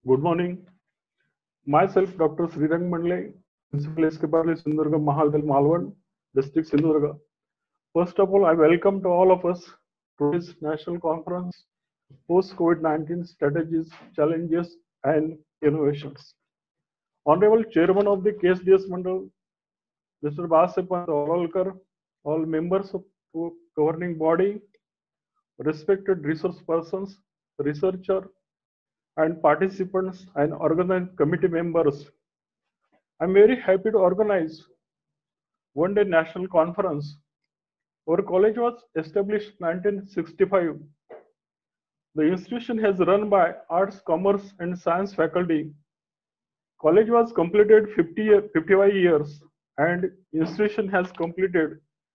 Good morning. Myself, Dr. Srirang Mandle, Principal SK Sindhudurga Mahavidyalaya Malvan, District Sindhudurga. First of all, I welcome to all of us to this national conference, post-COVID-19 strategies, challenges, and innovations. Honorable Chairman of the KSDS Mandal, Mr. Basepant Oralkar, all members of the governing body, respected resource persons, researcher, and participants and organized committee members. I'm very happy to organize one day national conference. Our college was established in 1965. The institution has run by Arts, Commerce and Science faculty. College was completed 55 years and institution has completed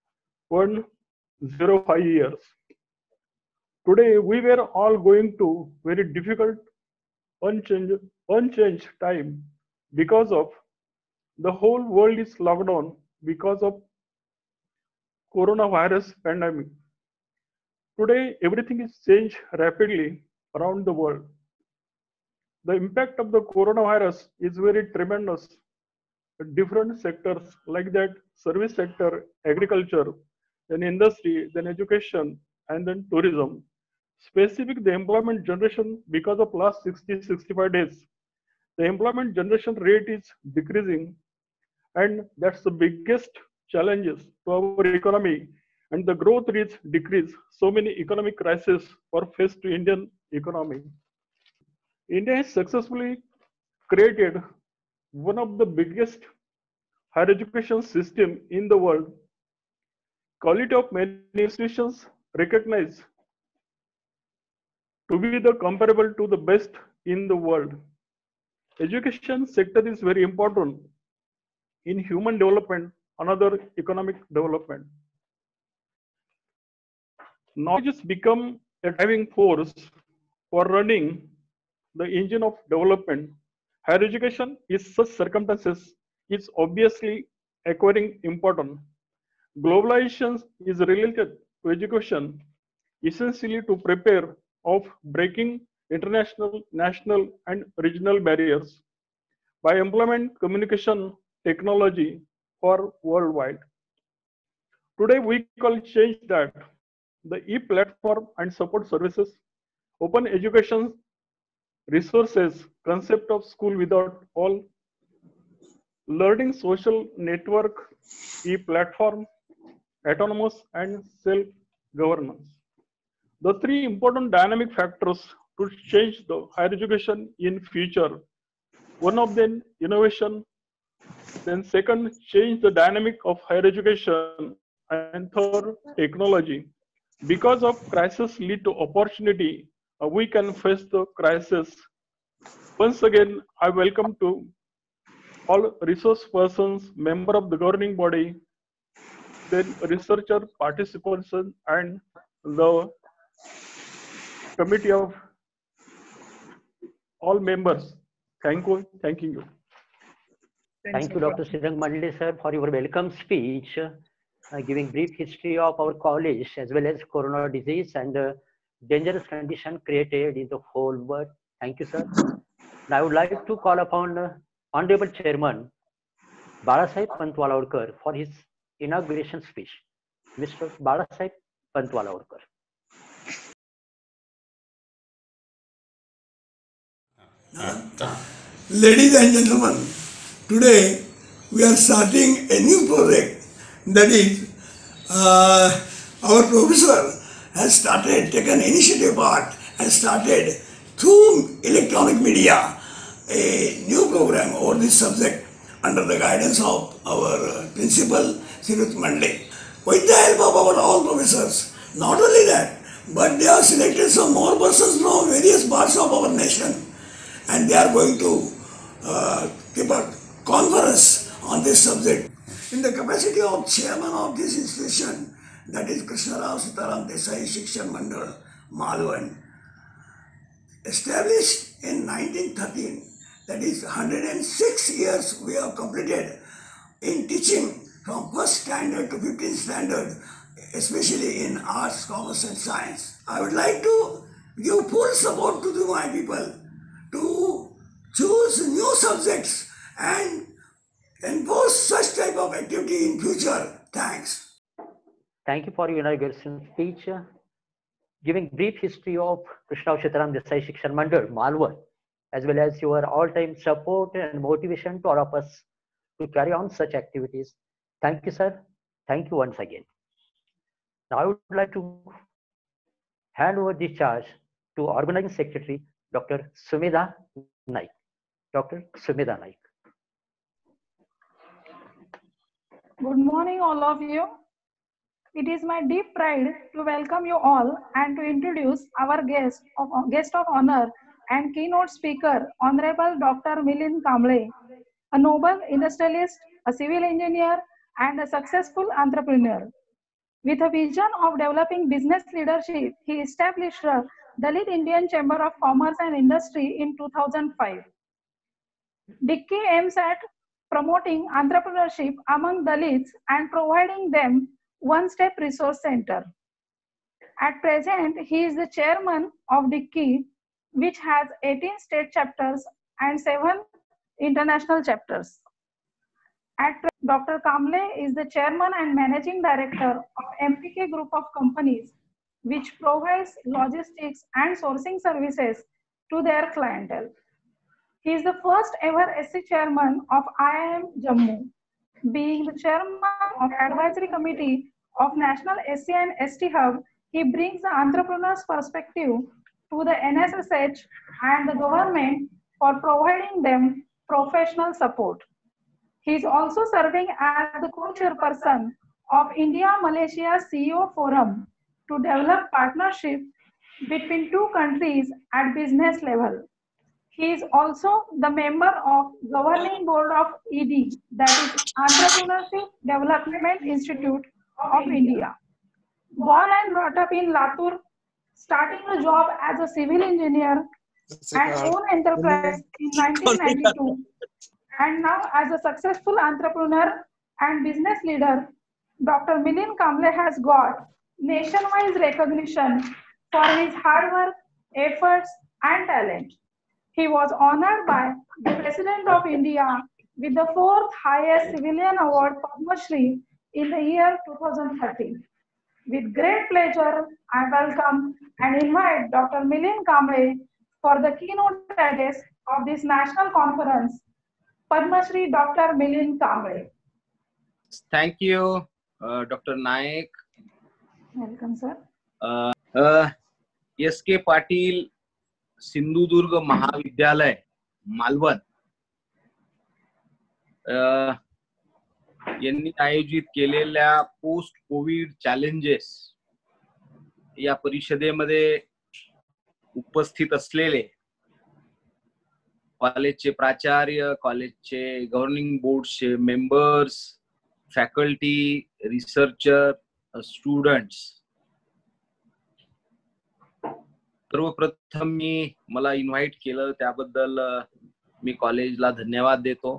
105 years. Today we were all going to very difficult, unchanged time because of the whole world is locked down because of coronavirus pandemic. Today, everything is changed rapidly around the world. The impact of the coronavirus is very tremendous. Different sectors like that, service sector, agriculture, then industry, then education, and then tourism. Specific the employment generation because of last 60-65 days. The employment generation rate is decreasing, and that's the biggest challenges to our economy, and the growth rates decrease. So many economic crises are faced to Indian economy. India has successfully created one of the biggest higher education system in the world. Quality of many institutions recognized to be the comparable to the best in the world. Education sector is very important in human development, another economic development. Knowledge has become a driving force for running the engine of development. Higher education is such circumstances is obviously acquiring importance. Globalization is related to education, essentially to prepare of breaking international, national, and regional barriers by employment communication technology for worldwide. Today we call change that the e-platform and support services, open education resources, concept of school without all, learning social network, e-platform, autonomous and self-governance. The three important dynamic factors to change the higher education in future. One of them, innovation. Then second, change the dynamic of higher education. And third, technology. Because of crisis lead to opportunity, we can face the crisis. Once again, I welcome to all resource persons, member of the governing body, then researcher, participants, and the committee of all members. Thanking you. Thank you, Dr. Srirang Mandle, sir, for your welcome speech, giving brief history of our college as well as corona disease and the dangerous condition created in the whole world. Thank you, sir. Now I would like to call upon Honorable Chairman Balasaheb Pantwalaurkar for his inauguration speech. Mr. Balasaheb Pantwalaurkar. Ladies and gentlemen, today we are starting a new project, that is our professor has taken initiative part and started through electronic media a new program over this subject under the guidance of our principal Srirang Mandle. With the help of our all professors, not only that, but they have selected some more persons from various parts of our nation, and they are going to keep a conference on this subject. In the capacity of chairman of this institution, that is Krishna Rao Sitaram Desai Shikshan Mandal, Malvan, established in 1913, that is 106 years we have completed in teaching from first standard to 15th standard, especially in arts, commerce and science. I would like to give full support to my people to subjects and enforce such type of activity in future. Thanks. Thank you for your inauguration speech. Giving brief history of Krishna Kshetram Desai Shikshan Mandal, Malwan, as well as your all-time support and motivation to all of us to carry on such activities. Thank you, sir. Thank you once again. Now I would like to hand over the charge to Organizing Secretary, Dr. Sumedha Naik. Dr. Sumedha Naik. Good morning, all of you. It is my deep pride to welcome you all and to introduce our guest of honor and keynote speaker, Honorable Dr. Milind Kamble, a noble industrialist, a civil engineer, and a successful entrepreneur. With a vision of developing business leadership, he established the Dalit Indian Chamber of Commerce and Industry in 2005. DICCI aims at promoting entrepreneurship among Dalits and providing them one-step resource center. At present, he is the chairman of DICCI, which has 18 state chapters and 7 international chapters. Dr. Kamble is the chairman and managing director of MPK Group of Companies, which provides logistics and sourcing services to their clientele. He is the first ever SC chairman of IIM Jammu, being the chairman of advisory committee of National SC and ST Hub. He brings the entrepreneur's perspective to the NSSH and the government for providing them professional support. He is also serving as the co-chairperson of India-Malaysia CEO Forum to develop partnership between two countries at business level. He is also the member of governing board of ED, that is Entrepreneurship Development Institute of India. Born and brought up in Latur, starting a job as a civil engineer and own enterprise in 1992, and now as a successful entrepreneur and business leader, Dr. Milind Kamble has got nationwide recognition for his hard work, efforts, and talent. He was honored by the President of India with the 4th highest civilian award, Padma Shri, in the year 2013. With great pleasure, I welcome and invite Dr. Milind Kamble for the keynote address of this national conference. Padma Shri Dr. Milind Kamble. Thank you, Dr. Naik. Welcome, sir. S.K. Patil Sindhudurg महाविद्यालय मालवण यांनी आयोजित केलेल्या post Covid challenges या परिषदेमध्ये उपस्थित असलेले कॉलेजचे प्राचार्य, कॉलेजचे गव्हर्निंग बोर्डचे मेंबर्स, फॅकल्टी, रिसर्चर, स्टुडंट्स, सर्वप्रथम मला इन्व्हाइट केलं त्याबद्दल मी कॉलेजला धन्यवाद देतो.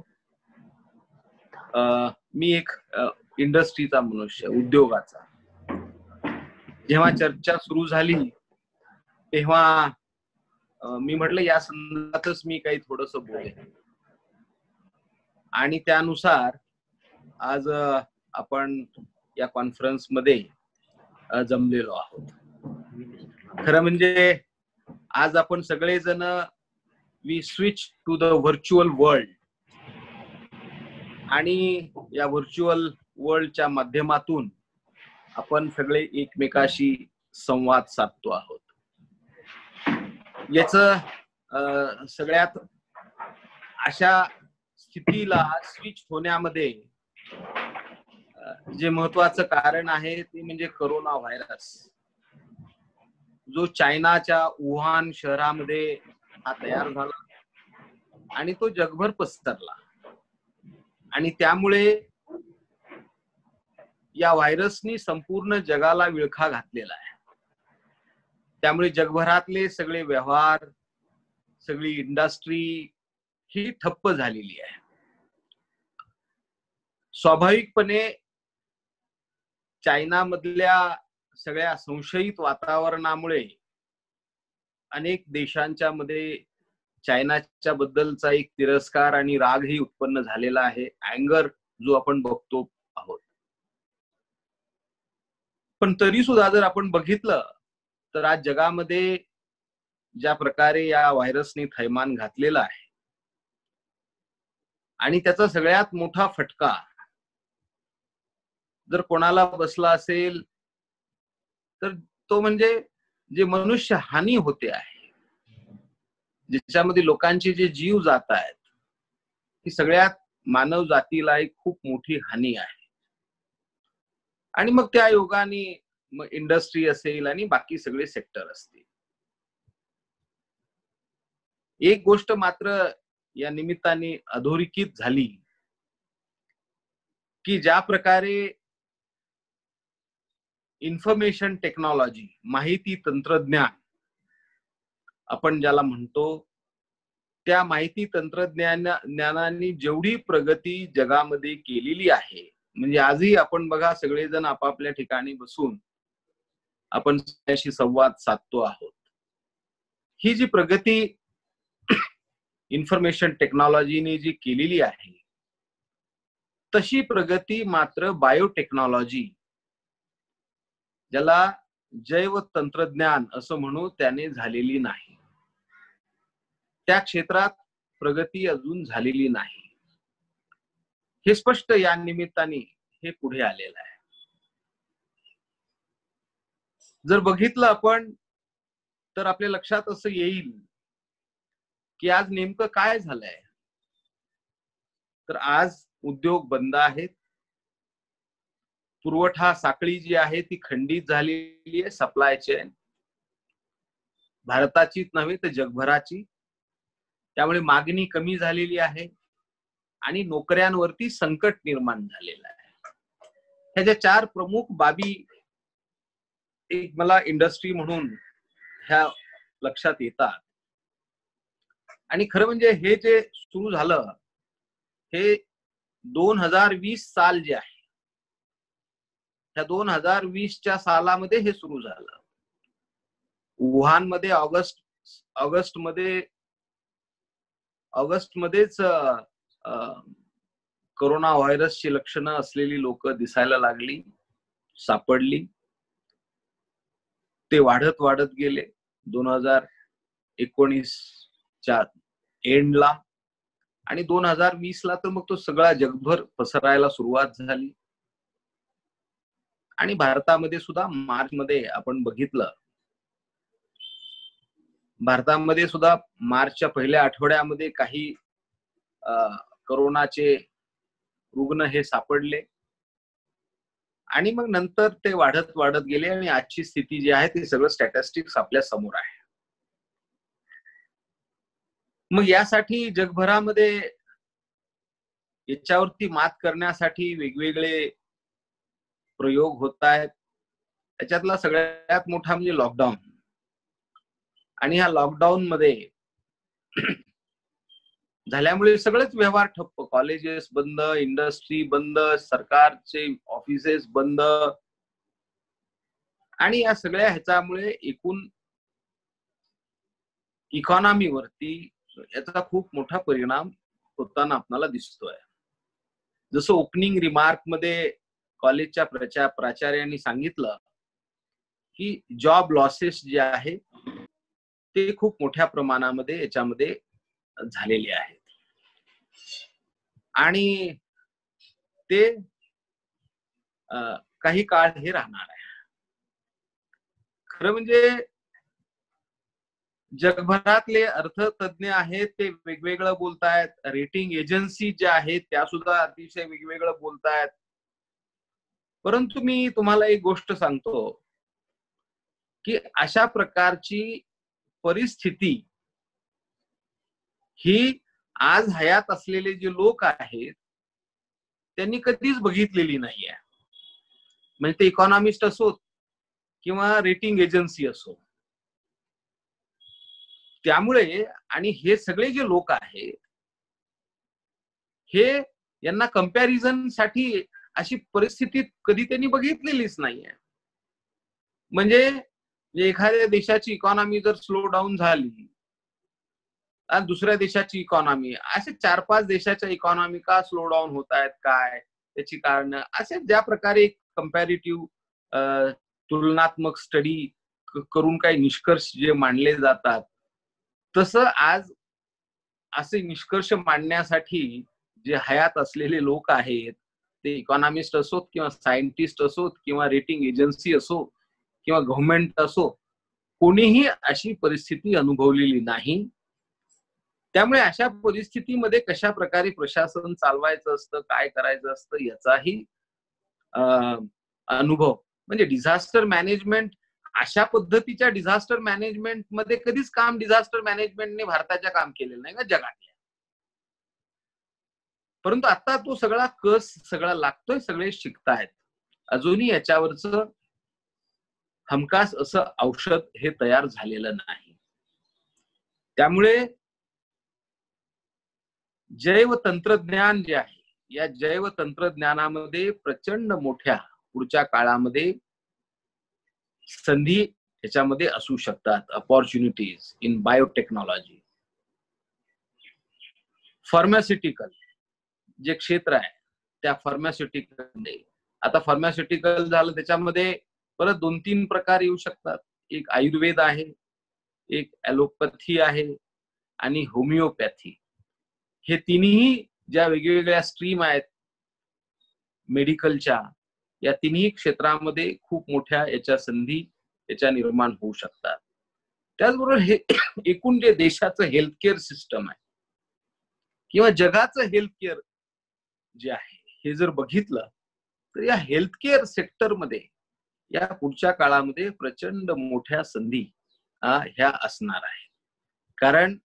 मी एक इंडस्ट्रीचा मनुष्य, उद्योगाचा. जेव्हा चर्चा सुरू झाली तेव्हा मी म्हटलं या संदर्भातच मी काही थोडंसं बोलेन आणि त्यानुसार आज आपण या कॉन्फरन्स मध्ये जमलेलो आहोत. खरं म्हणजे आज आपण सगळेजण we switch to the virtual world आणि या व्हर्च्युअल वर्ल्डच्या माध्यमातून आपण सगळे एकमेकाशी संवाद साधतो आहोत. याचं सगळ्यात अशा स्थितीला स्विच होण्यामध्ये जे महत्वाचं कारण आहे ते म्हणजे कोरोना व्हायरस, जो चायनाच्या वुहान शहरामध्ये हा तयार झाला आणि तो जगभर पसरला आणि त्यामुळे या व्हायरसनी संपूर्ण जगाला विळखा घातलेला आहे. त्यामुळे जगभरातले सगळे व्यवहार, सगळी इंडस्ट्री ही ठप्प झालेली आहे. स्वाभाविकपणे चायना मधल्या सगळ्या संशयित वातावरणामुळे अनेक देशांच्या मध्ये चायनाच्या बद्दलचा एक तिरस्कार आणि रागही उत्पन्न झालेला आहे, अँगर जो आपण बघतो आहोत. पण तरी सुद्धा जर आपण बघितलं तर आज जगामध्ये ज्या प्रकारे या व्हायरसने थैमान घातलेलं आहे आणि त्याचा सगळ्यात मोठा फटका जर कोणाला बसला असेल तर तो म्हणजे जे मनुष्य हानी होते आहे, ज्याच्यामध्ये लोकांचे जे जीव जात आहेत, ही सगळ्यात मानव जातीला एक खूप मोठी हानी आहे. आणि मग त्या योगाने मग इंडस्ट्री असेल आणि बाकी सगळे सेक्टर असतील. एक गोष्ट मात्र या निमित्ताने अधोरेखित झाली की ज्या प्रकारे इन्फॉर्मेशन टेक्नॉलॉजी, माहिती तंत्रज्ञान आपण ज्याला म्हणतो, त्या माहिती तंत्रज्ञानाने जेवढी प्रगती जगामध्ये केलेली आहे, म्हणजे आजही आपण बघा सगळेजण आपापल्या ठिकाणी बसून आपण त्याशी संवाद साधतो आहोत. ही जी प्रगती इन्फॉर्मेशन टेक्नॉलॉजीने जी केलेली आहे, तशी प्रगती मात्र बायोटेक्नॉलॉजी, ज्याला जैव तंत्रज्ञान असं म्हणू, त्याने झालेली नाही. त्या क्षेत्रात प्रगती अजून झालेली नाही. हे स्पष्ट या निमित्ताने हे पुढे आलेलं आहे. जर बघितलं आपण तर आपल्या लक्षात असं येईल की आज नेमकं काय झालंय. तर आज उद्योग बंद आहेत, पुरवठा साखळी जी आहे ती खंडित झालेली आहे, सप्लाय चेन भारताचीच नव्हे तर जगभराची. त्यामुळे मागणी कमी झालेली आहे आणि नोकऱ्यांवरती संकट निर्माण झालेलं आहे. ह्याच्या 4 प्रमुख बाबी एक मला इंडस्ट्री म्हणून ह्या लक्षात येतात. आणि खरं म्हणजे हे जे सुरू झालं हे 2020 साल जे आहे, त्या 2020च्या सालामध्ये हे सुरू झालं. वुहान मध्ये ऑगस्टमध्येच कोरोना व्हायरसची लक्षणं असलेली लोक दिसायला लागली, सापडली. ते वाढत वाढत गेले 2019च्या एंडला, आणि 2020ला तर मग तो सगळा जगभर पसरायला सुरुवात झाली. आणि भारतामध्ये सुद्धा मार्च मध्ये आपण बघितलं, भारतामध्ये सुद्धा मार्चच्या पहिल्या आठवड्यामध्ये काही कोरोनाचे रुग्ण हे सापडले आणि मग नंतर ते वाढत वाढत गेले आणि आजची स्थिती जी आहे ते सगळं स्टॅटिस्टिक्स आपल्या समोर आहे. मग यासाठी जगभरामध्ये याच्यावरती मात करण्यासाठी वेगवेगळे प्रयोग होत आहेत. त्याच्यातला सगळ्यात मोठा म्हणजे लॉकडाऊन. आणि ह्या लॉकडाऊन मध्ये झाल्यामुळे सगळेच व्यवहार ठप्प, कॉलेजेस बंद, इंडस्ट्री बंद, सरकारचे ऑफिसेस बंद, आणि या सगळ्या ह्याच्यामुळे एकूण इकॉनॉमीवरती याचा खूप मोठा परिणाम होताना आपल्याला दिसतोय. जसं ओपनिंग रिमार्क मध्ये कॉलेजच्या प्राचार्यांनी सांगितलं की जॉब लॉसेस जे आहे ते खूप मोठ्या प्रमाणामध्ये याच्यामध्ये झालेले आहेत आणि ते काही काळ हे राहणार आहे. खरं म्हणजे जगभरातले अर्थतज्ञ आहेत ते वेगवेगळं बोलतायत, रेटिंग एजन्सी ज्या आहेत त्या सुद्धा अतिशय वेगवेगळं बोलतायत. परंतु मी तुम्हाला एक गोष्ट सांगतो की अशा प्रकारची परिस्थिती ही आज हयात असलेले जे लोक आहेत त्यांनी कधीच बघितलेली नाहीये. म्हणजे ते इकॉनॉमिस्ट असोत किंवा रेटिंग एजन्सी असो. त्यामुळे आणि हे सगळे जे लोक आहेत हे यांना कंपॅरिझन साठी अशी परिस्थिती कधी त्यांनी बघितलेलीच नाहीये. म्हणजे एखाद्या देशाची इकॉनॉमी जर स्लो डाऊन झाली आणि दुसऱ्या देशाची इकॉनॉमी, असे 4-5 देशाच्या इकॉनॉमी का स्लो डाऊन होत आहेत, काय त्याची कारण, असे ज्या प्रकारे कंपॅरेटिव्ह तुलनात्मक स्टडी करून काही निष्कर्ष जे मांडले जातात, तसं आज असे निष्कर्ष मांडण्यासाठी जे हयात असलेले लोक आहेत, ते इकॉनॉमिस्ट असोत किंवा सायंटिस्ट असोत किंवा रेटिंग एजन्सी असो किंवा गव्हर्नमेंट असो, कोणीही अशी परिस्थिती अनुभवलेली नाही. त्यामुळे अशा परिस्थितीमध्ये कशा प्रकारे प्रशासन चालवायचं असतं, काय करायचं असतं, याचाही अनुभव, म्हणजे डिझास्टर मॅनेजमेंट, अशा पद्धतीच्या डिझास्टर मॅनेजमेंट मध्ये कधीच काम डिझास्टर मॅनेजमेंटने भारताच्या काम केलेलं नाही का जगातल्या. परंतु आता तो सगळा कस सगळा लागतोय, सगळे शिकतायत. अजूनही याच्यावरचं हमखास असं औषध हे तयार झालेलं नाही. त्यामुळे जैव तंत्रज्ञान जे आहे, या जैव तंत्रज्ञानामध्ये प्रचंड मोठ्या पुढच्या काळामध्ये संधी याच्यामध्ये असू शकतात. Opportunities in biotechnology. फार्मास्युटिकल जे क्षेत्र आहे, त्या फार्मास्युटिकल, आता फार्मास्युटिकल झालं, त्याच्यामध्ये परत 2-3 प्रकार येऊ शकतात. एक आयुर्वेद आहे, एक ॲलोपॅथी आहे आणि होमिओपॅथी. हे तिन्ही ज्या वेगवेगळ्या स्ट्रीम आहेत मेडिकलच्या, या तिन्ही क्षेत्रामध्ये खूप मोठ्या याच्या संधी याच्या निर्माण होऊ शकतात. त्याचबरोबर हे एकूण जे देशाचं हेल्थकेअर सिस्टम आहे किंवा जगाचं हेल्थकेअर जे आहे, हे जर बघितलं तर या हेल्थकेअर सेक्टरमध्ये या पुढच्या काळामध्ये प्रचंड मोठ्या संधी ह्या असणार आहे. कारण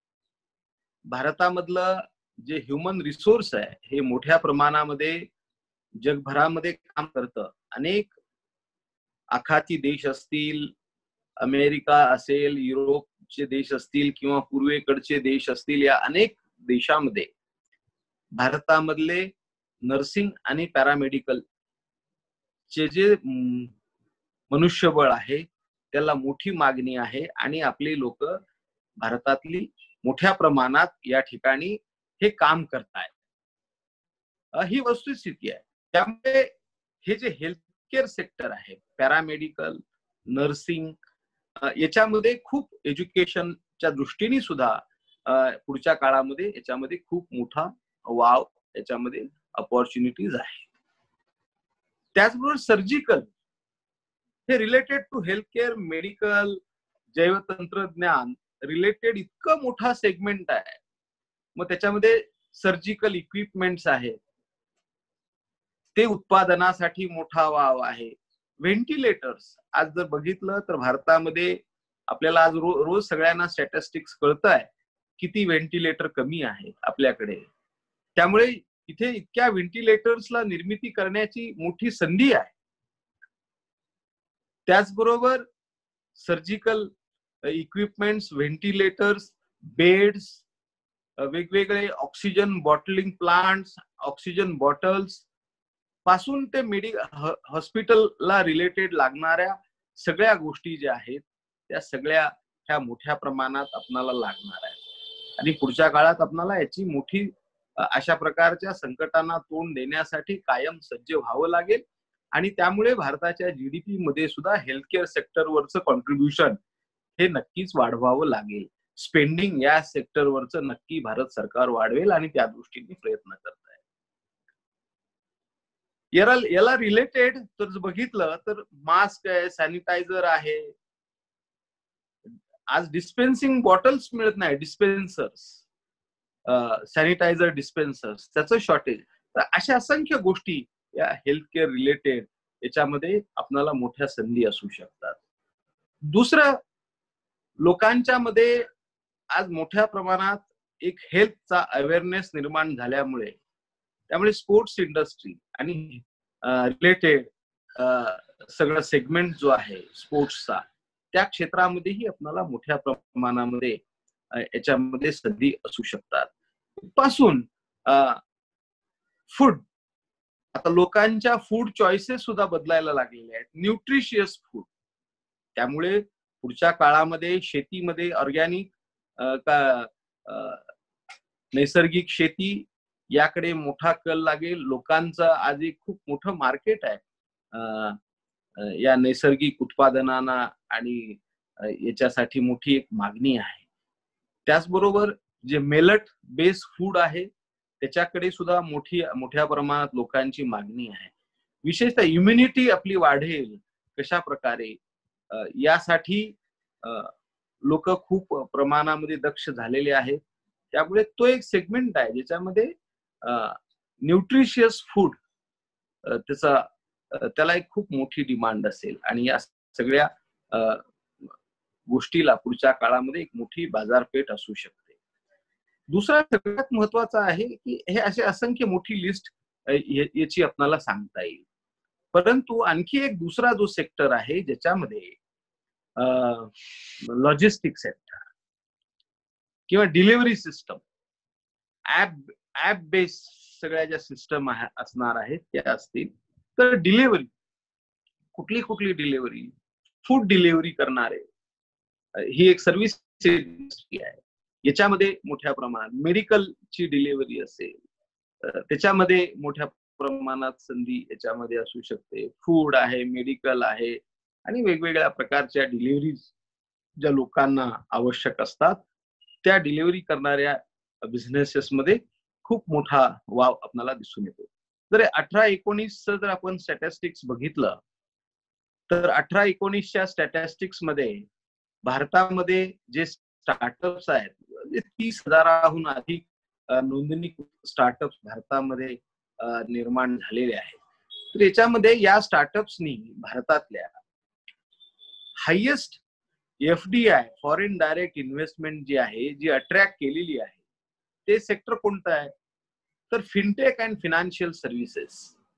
भारतामधलं जे ह्युमन रिसोर्स आहे, हे मोठ्या प्रमाणामध्ये जगभरामध्ये काम करतं. अनेक आखाती देश असतील, अमेरिका असेल, युरोपचे देश असतील किंवा पूर्वेकडचे देश असतील, या अनेक देशामध्ये भारतामधले नर्सिंग आणि पॅरामेडिकल चे जे मनुष्यबळ आहे, त्याला मोठी मागणी आहे आणि आपली लोक भारतातली मोठ्या प्रमाणात या ठिकाणी हे काम करतायत. ही वस्तुस्थिती आहे. त्यामुळे हे जे हेल्थकेअर सेक्टर आहे, पॅरामेडिकल, नर्सिंग, याच्यामध्ये खूप एज्युकेशनच्या दृष्टीने सुद्धा पुढच्या काळामध्ये याच्यामध्ये खूप मोठा वाव, याच्यामध्ये अपॉर्च्युनिटीज आहे. त्याचबरोबर सर्जिकल, हे रिलेटेड टू हेल्थकेअर, मेडिकल, जैवतंत्रज्ञान रिलेटेड इतकं मोठा सेगमेंट आहे. मग त्याच्यामध्ये सर्जिकल इक्विपमेंट्स आहेत, ते उत्पादनासाठी मोठा वाव आहे. व्हेंटिलेटर्स, आज जर बघितलं तर भारतामध्ये आपल्याला आज रोज सगळ्यांना स्टॅटिस्टिक्स कळतंय किती व्हेंटिलेटर कमी आहे आपल्याकडे. त्यामुळे इथे इतक्या व्हेंटिलेटर्सला निर्मिती करण्याची मोठी संधी आहे. त्याचबरोबर सर्जिकल इक्विपमेंट्स, व्हेंटिलेटर्स, बेड्स, वेगवेगळे oxygen bottling plants, oxygen bottles पासून ते हॉस्पिटलला रिलेटेड लागणाऱ्या सगळ्या गोष्टी ज्या आहेत, त्या सगळ्या ह्या मोठ्या प्रमाणात आपणाला लागणार आहे. आणि पुढच्या काळात आपणाला याची मोठी अशा प्रकारच्या संकटांना तोंड देण्यासाठी कायम सज्ज व्हावं लागेल. आणि त्यामुळे भारताच्या जीडीपी मध्ये सुद्धा हेल्थकेअर सेक्टरवरचं कॉन्ट्रीब्युशन हे नक्कीच वाढवावं लागेल. स्पेंडिंग या सेक्टरवरचं नक्की भारत सरकार वाढवेल आणि त्या दृष्टीने प्रयत्न करत आहे. याला रिलेटेड जर बघितलं तर मास्क आहे, सॅनिटायझर आहे. आज डिस्पेन्सिंग बॉटल्स मिळत नाही, डिस्पेन्सर्स, सॅनिटायझर डिस्पेन्सर्स, त्याचं शॉर्टेज. तर अशा असंख्य गोष्टी या हेल्थकेअर रिलेटेड याच्यामध्ये आपल्याला मोठ्या संधी असू शकतात. दुसरं, लोकांच्या मध्ये आज मोठ्या प्रमाणात एक हेल्थचा अवेअरनेस निर्माण झाल्यामुळे, त्यामुळे स्पोर्ट्स इंडस्ट्री आणि रिलेटेड सगळं सेगमेंट जो आहे स्पोर्ट्सचा, त्या क्षेत्रामध्येही आपल्याला मोठ्या प्रमाणामध्ये याच्यामध्ये संधी असू शकतात. पासून फूड, आता लोकांच्या फूड चॉईसेस सुद्धा बदलायला लागलेले आहेत, न्यूट्रिशियस फूड. त्यामुळे पुढच्या काळामध्ये शेतीमध्ये ऑर्गॅनिक नैसर्गिक शेती याकडे मोठा कल लागेल. लोकांचं आज एक खूप मोठं मार्केट आहे या नैसर्गिक उत्पादनांना आणि याच्यासाठी मोठी एक मागणी आहे. त्याचबरोबर जे मेलट बेस फूड आहे त्याच्याकडे सुद्धा मोठ्या प्रमाणात लोकांची मागणी आहे. विशेषतः इम्युनिटी आपली वाढेल कशा प्रकारे यासाठी लोक खूप प्रमाणामध्ये दक्ष झालेले आहेत. त्यामुळे तो एक सेगमेंट आहे ज्याच्यामध्ये न्यूट्रिशियस फूड त्याला एक खूप मोठी डिमांड असेल आणि या सगळ्या गोष्टीला पुढच्या काळामध्ये एक मोठी बाजारपेठ असू शकते. दुसरा सगळ्यात महत्वाचा आहे की हे असे असंख्य मोठी लिस्ट याची आपल्याला सांगता येईल. परंतु आणखी एक दुसरा जो सेक्टर आहे ज्याच्यामध्ये लॉजिस्टिक सेक्टर किंवा डिलिव्हरी सिस्टम ऍप बेस्ड सगळ्या ज्या सिस्टम असणार आहेत त्या असतील. तर डिलिव्हरी कुठली डिलिव्हरी, फूड डिलिव्हरी करणारे ही एक सर्व्हिस इंडस्ट्री आहे. याच्यामध्ये मोठ्या प्रमाणात मेडिकलची डिलिव्हरी असेल त्याच्यामध्ये मोठ्या प्रमाणात संधी याच्यामध्ये असू शकते. फूड आहे, मेडिकल आहे आणि वेगवेगळ्या प्रकारच्या डिलिव्हरीज ज्या लोकांना आवश्यक असतात त्या डिलिव्हरी करणाऱ्या बिझनेसेस मध्ये खूप मोठा वाव आपल्याला दिसून येतो. जर 18-19 जर आपण स्टॅटिस्टिक्स बघितलं तर 18-19च्या स्टॅटिस्टिक्स मध्ये भारतामध्ये जे स्टार्टअप्स आहेत 30,000हून अधिक नोंदणीकृत स्टार्टअप्स भारतामध्ये निर्माण झालेले आहेत. तर याच्यामध्ये या स्टार्टअप्सनी भारतातल्या highest FDI foreign direct investment जी आहे जी अट्रॅक्ट केलेली आहे ते सेक्टर कोणतं आहे तर फिनटेक अँड फिनान्शियल सर्व्हिसेस.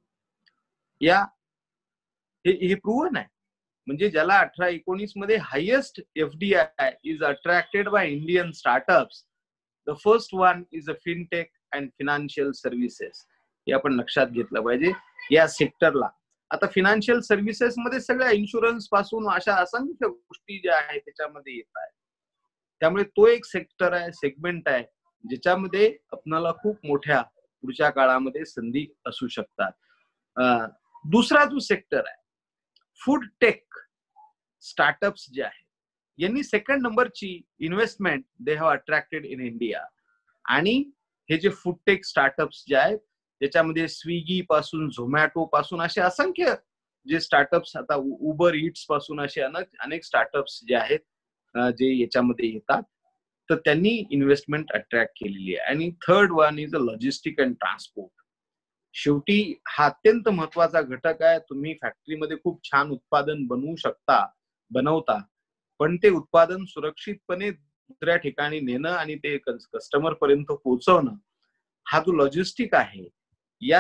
हे प्रूव्हन आहे. म्हणजे ज्याला 18-19 मध्ये highest FDI is attracted by Indian startups, the first one is a fintech and financial services. हे आपण लक्षात घेतलं पाहिजे या सेक्टरला. आता फिनान्शियल सर्व्हिसेस मध्ये सगळ्या इन्शुरन्स पासून अशा असंख्य गोष्टी ज्या आहेत त्याच्यामध्ये येत आहेत. त्यामुळे तो एक सेक्टर आहे, सेगमेंट आहे ज्याच्यामध्ये आपल्याला खूप मोठ्या पुढच्या काळामध्ये संधी असू शकतात. दुसरा जो सेक्टर आहे फूड टेक स्टार्टअप्स जे आहेत यांनी सेकंड नंबरची investment they have attracted in India. आणि हे जे फूड टेक स्टार्टअप्स जे आहेत त्याच्यामध्ये स्विगी पासून झोमॅटो पासून असे असंख्य जे स्टार्टअप्स, आता उबर इट्स पासून असे अनेक स्टार्टअप्स जे आहेत जे याच्यामध्ये येतात तर त्यांनी इन्व्हेस्टमेंट अट्रॅक्ट केलेली आहे. आणि third one is a logistic and transport. शेवटी हा अत्यंत महत्वाचा घटक आहे. तुम्ही फॅक्टरीमध्ये खूप छान उत्पादन बनवता पण ते उत्पादन सुरक्षितपणे दुसऱ्या ठिकाणी नेणं आणि ते कस्टमर पर्यंत पोहोचवणं हा जो लॉजिस्टिक आहे या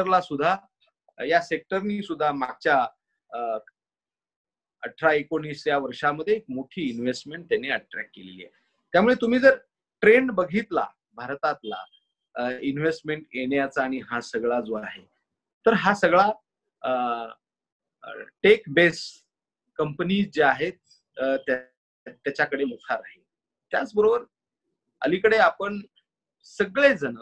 सेक्टरनी सुद्धा मागच्या 18-19 या वर्षामध्ये एक मोठी इन्व्हेस्टमेंट त्यांनी अट्रॅक्ट केलेली आहे. त्यामुळे तुम्ही जर ट्रेंड बघितला भारतातला इन्व्हेस्टमेंट येण्याचा आणि हा सगळा जो आहे तर हा सगळा टेक बेस कंपनीज ज्या आहेत त्याच्याकडे मोठा राहील. त्याचबरोबर अलीकडे आपण सगळेजण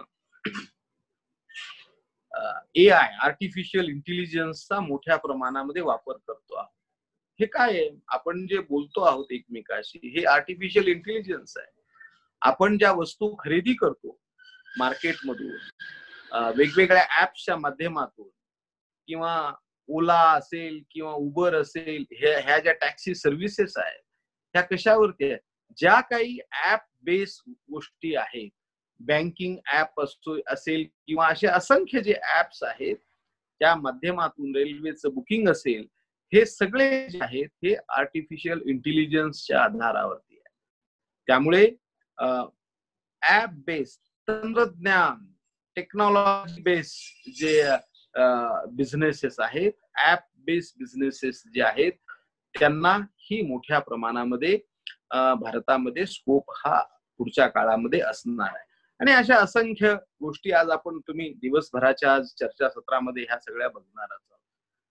AI आर्टिफिशियल इंटेलिजन्सचा मोठ्या प्रमाणामध्ये वापर करतो आहोत. हे काय आहे, आपण जे बोलतो आहोत एकमेकाशी हे आर्टिफिशियल इंटेलिजन्स आहे. आपण ज्या वस्तू खरेदी करतो मार्केटमधून वेगवेगळ्या ऍप्सच्या माध्यमातून किंवा ओला असेल किंवा उबर असेल ह्या ज्या टॅक्सी सर्व्हिसेस आहेत ह्या कशावरती आहेत, ज्या काही ऍप बेस्ड गोष्टी आहेत, बँकिंग ऍप असेल किंवा असे असंख्य जे ऍप्स आहेत त्या माध्यमातून रेल्वेचं बुकिंग असेल, हे सगळे जे आहेत हे आर्टिफिशियल इंटेलिजन्सच्या आधारावरती आहे. त्यामुळे ऍप बेस्ड तंत्रज्ञान टेक्नॉलॉजी बेस्ड जे बिझनेसेस आहेत, ऍप बेस्ड बिझनेसेस जे आहेत त्यांना ही मोठ्या प्रमाणामध्ये भारतामध्ये स्कोप हा पुढच्या काळामध्ये असणार आहे. आणि अशा असंख्य गोष्टी आज तुम्ही दिवसभराच्या आज चर्चासत्रामध्ये ह्या सगळ्या बघणार आहात.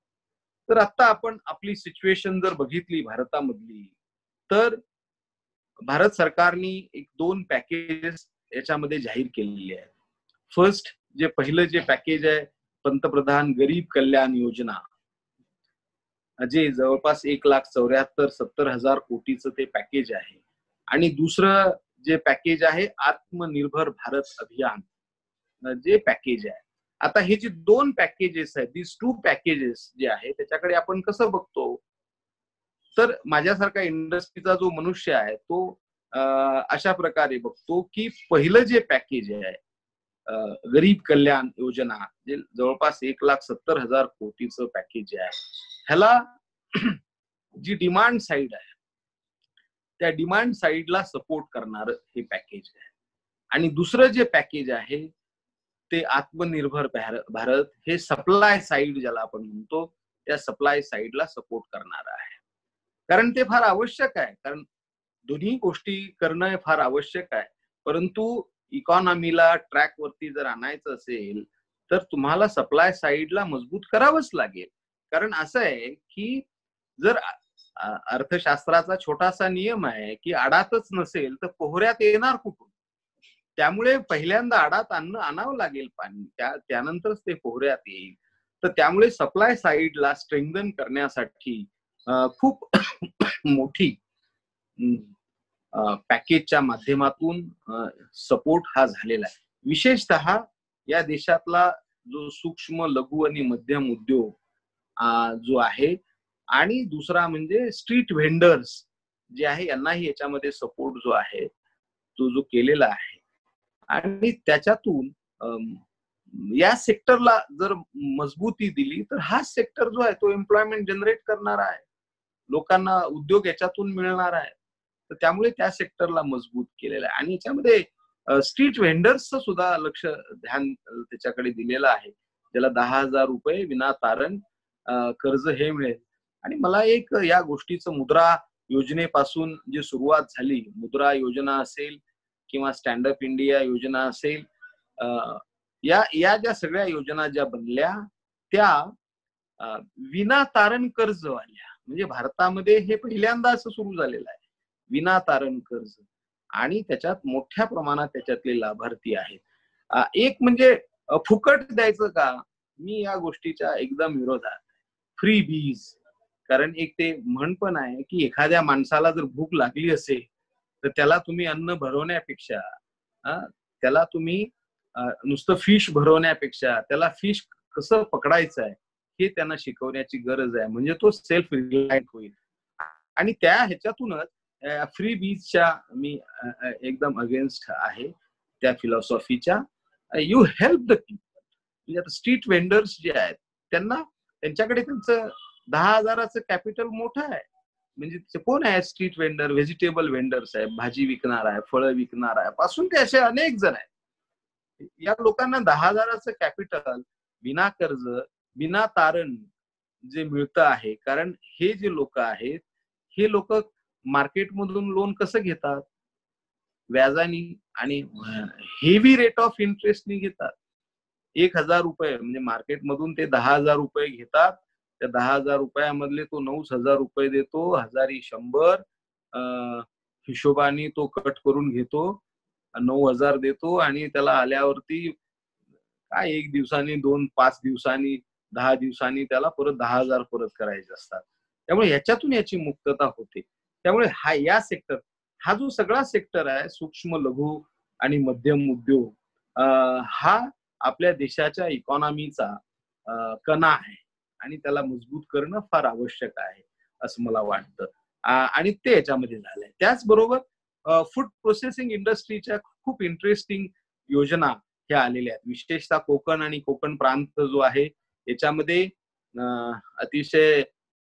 तर आता आपण आपली सिच्युएशन जर बघितली भारतामधली तर भारत सरकारने एक 2 पॅकेजेस याच्यामध्ये जाहीर केलेली आहेत. फर्स्ट जे पहिलं जे पॅकेज आहे पंतप्रधान गरीब कल्याण योजना, जे जवळपास 1,74,70,000 कोटीचं ते पॅकेज आहे. आणि दुसरं जे पॅकेज आहे आत्मनिर्भर भारत अभियान जे पॅकेज आहे. आता हे जे 2 पॅकेजेस आहेत, दिस 2 पॅकेजेस जे आहे त्याच्याकडे आपण कसं बघतो, तर माझ्यासारखा इंडस्ट्रीचा जो मनुष्य आहे तो अशा प्रकारे बघतो की पहिलं जे पॅकेज आहे गरीब कल्याण योजना, जे जवळपास 1,70,000 कोटीचं पॅकेज आहे, ह्याला जी डिमांड साईड आहे त्या डिमांड साईडला सपोर्ट करणार हे पॅकेज आहे. आणि दुसरं जे पॅकेज आहे ते आत्मनिर्भर भारत हे सप्लाय साईड ज्याला आपण म्हणतो त्या सप्लाय साईडला सपोर्ट करणार आहे. कारण ते फार आवश्यक आहे, कारण दोन्ही गोष्टी करणं फार आवश्यक आहे. परंतु इकॉनॉमीला ट्रॅक वरती जर आणायचं असेल तर तुम्हाला सप्लाय साईडला मजबूत करावंच लागेल. कारण असं आहे की जर अर्थशास्त्राचा छोटासा नियम आहे की आडातच नसेल तर पोहऱ्यात येणार कुठून. त्यामुळे पहिल्यांदा आडात आणावं लागेल पाणी, त्यानंतरच ते पोहऱ्यात येईल. तर त्यामुळे सप्लाय साईडला स्ट्रेंथन करण्यासाठी खूप मोठी पॅकेजच्या माध्यमातून सपोर्ट हा झालेला आहे. विशेषतः या देशातला जो सूक्ष्म लघु आणि मध्यम उद्योग जो आहे आणि दुसरा म्हणजे स्ट्रीट व्हेंडर्स जे आहे यांनाही याच्यामध्ये सपोर्ट जो आहे तो जो केलेला आहे. आणि त्याच्यातून या सेक्टरला जर मजबूती दिली तर हा सेक्टर जो आहे तो एम्प्लॉयमेंट जनरेट करणार आहे, लोकांना उद्योग याच्यातून मिळणार आहे. तर त्यामुळे त्या सेक्टरला मजबूत केलेलं आहे. आणि याच्यामध्ये स्ट्रीट व्हेंडर्सचं सुद्धा ध्यान त्याच्याकडे दिलेलं आहे, ज्याला 10,000 रुपये विना तारण कर्ज हे मिळेल. आणि मला एक या गोष्टीचं मुद्रा योजनेपासून जी सुरुवात झाली, मुद्रा योजना असेल किंवा स्टँडअप इंडिया योजना असेल, या ज्या सगळ्या योजना ज्या बनल्या त्या विना तारण कर्ज आल्या. म्हणजे भारतामध्ये हे पहिल्यांदा असं सुरू झालेलं आहे विना तारण कर्ज. आणि त्याच्यात मोठ्या प्रमाणात त्याच्यातले लाभार्थी आहेत. एक म्हणजे फुकट द्यायचं का, मी या गोष्टीच्या एकदम विरोधात. फ्री बीज, कारण एक ते म्हण पण आहे की एखाद्या माणसाला जर भूक लागली असेल तर त्याला तुम्ही अन्न भरवण्यापेक्षा, त्याला तुम्ही नुसतं फिश भरवण्यापेक्षा त्याला फिश कसं पकडायचं आहे हे त्यांना शिकवण्याची गरज आहे. म्हणजे तो सेल्फ रिलायंट होईल. आणि त्या ह्याच्यातूनच फ्री बीजच्या मी एकदम अगेन्स्ट आहे, त्या फिलॉसॉफीच्या. You help the people. म्हणजे आता स्ट्रीट वेंडर्स जे आहेत त्यांच्याकडे त्यांचं 10,000चं कॅपिटल मोठं आहे. म्हणजे कोण आहे स्ट्रीट वेंडर? व्हेजिटेबल वेंडर्स आहे, भाजी विकणार आहे, फळं विकणार आहे, पासून ते असे अनेक जण आहेत. या लोकांना 10,000चं कॅपिटल विना कर्ज विना तारण जे मिळतं आहे. कारण हे जे लोक आहेत हे लोक मार्केटमधून लोन कसं घेतात? व्याजानी आणि हेवी रेट ऑफ इंटरेस्टनी घेतात. 1,000 रुपये म्हणजे मार्केटमधून ते 10,000 रुपये घेतात. त्या 10,000 रुपयामधले तो 9,000 रुपये देतो, 1,000 हिशोबाने तो कट करून घेतो, 9,000 देतो. आणि त्याला आल्यावरती काय 1 दिवसांनी 2, 5 दिवसांनी, 10 दिवसांनी त्याला परत 10,000 परत करायचे असतात. त्यामुळे ह्याच्यातून याची मुक्तता होते. त्यामुळे हा जो सगळा सेक्टर आहे सूक्ष्म लघु आणि मध्यम उद्योग, हा आपल्या देशाच्या इकॉनॉमीचा कणा आहे आणि त्याला मजबूत करणं फार आवश्यक आहे असं मला वाटतं. आणि ते याच्यामध्ये झालंय. त्याचबरोबर फूड प्रोसेसिंग इंडस्ट्रीच्या खूप इंटरेस्टिंग योजना ह्या आलेल्या आहेत. विशेषतः कोकण आणि कोकण प्रांत जो आहे याच्यामध्ये अतिशय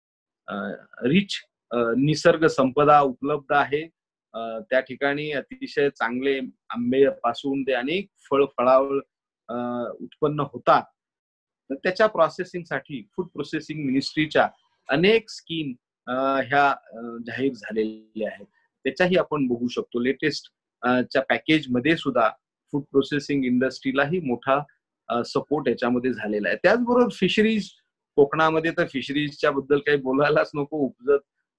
रिच निसर्ग संपदा उपलब्ध आहे. त्या ठिकाणी अतिशय चांगले आंब्यापासून ते अनेक फळावळ उत्पन्न होतात. तर त्याच्या प्रोसेसिंगसाठी फूड प्रोसेसिंग मिनिस्ट्रीच्या अनेक स्कीम ह्या जाहीर झालेल्या आहेत. त्याच्याही आपण बघू शकतो. लेटेस्ट च्या पॅकेज मध्ये सुद्धा फूड प्रोसेसिंग इंडस्ट्रीलाही मोठा सपोर्ट याच्यामध्ये झालेला आहे. त्याचबरोबर फिशरीज, कोकणामध्ये तर फिशरीजच्या बद्दल काही बोलायलाच नको. उपजत